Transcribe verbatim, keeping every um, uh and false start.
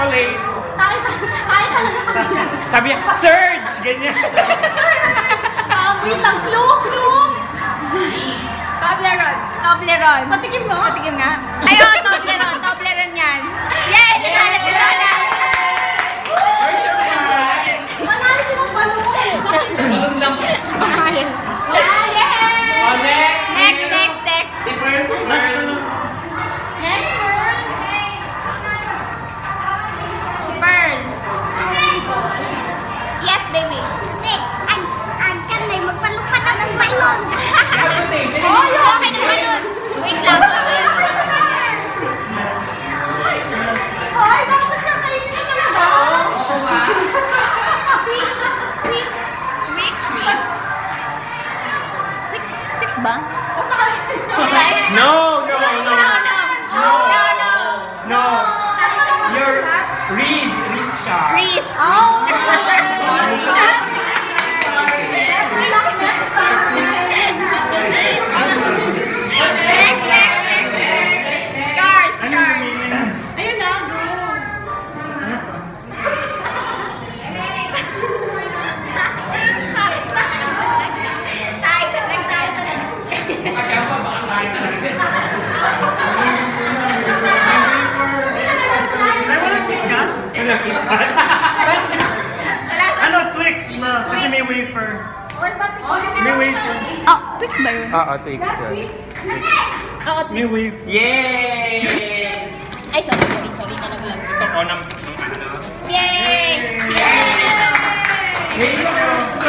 chocolate. Tayo talaga kasi. Sabi niya, Surge! Ganyan. Ah, wait lang. Clue, clue. Toblerone. Toblerone. Patikim mo? Patikim nga. Ayun, Toblerone. Toblerone yan. Yay! Nasalat ko na. Manalo silang balon. Balon lang. Ayun. Ah, yes! Oh, next! Next, next, next. Si Pearl, si Pearl. Next, Pearl. Pearl. Yes, baby. Ang, ang kanay, magpalupad na ng balon. Oh, yung okay ng balon. Wait lang. Ay, dapat ka kainin na talaga. Oo ba? Twix, Twix. Twix, Twix. Twix, Twix ba? No, no, no. No, no. No, no. No. You're Reese. Reese siya. Reese. Oh. Next, next, next, next. Cars, cars. Ayun na, go. Tayo, tayo, tayo. Ano, Twix na? Kasi may wafer. May wafer. Oh, Twix ba yun? Oo, takes yun. Oo, May Twix. wafer. Yay! Ay, sorry, sorry, sorry. Nalaglag. Ito, oh, nam... Yay! Yay!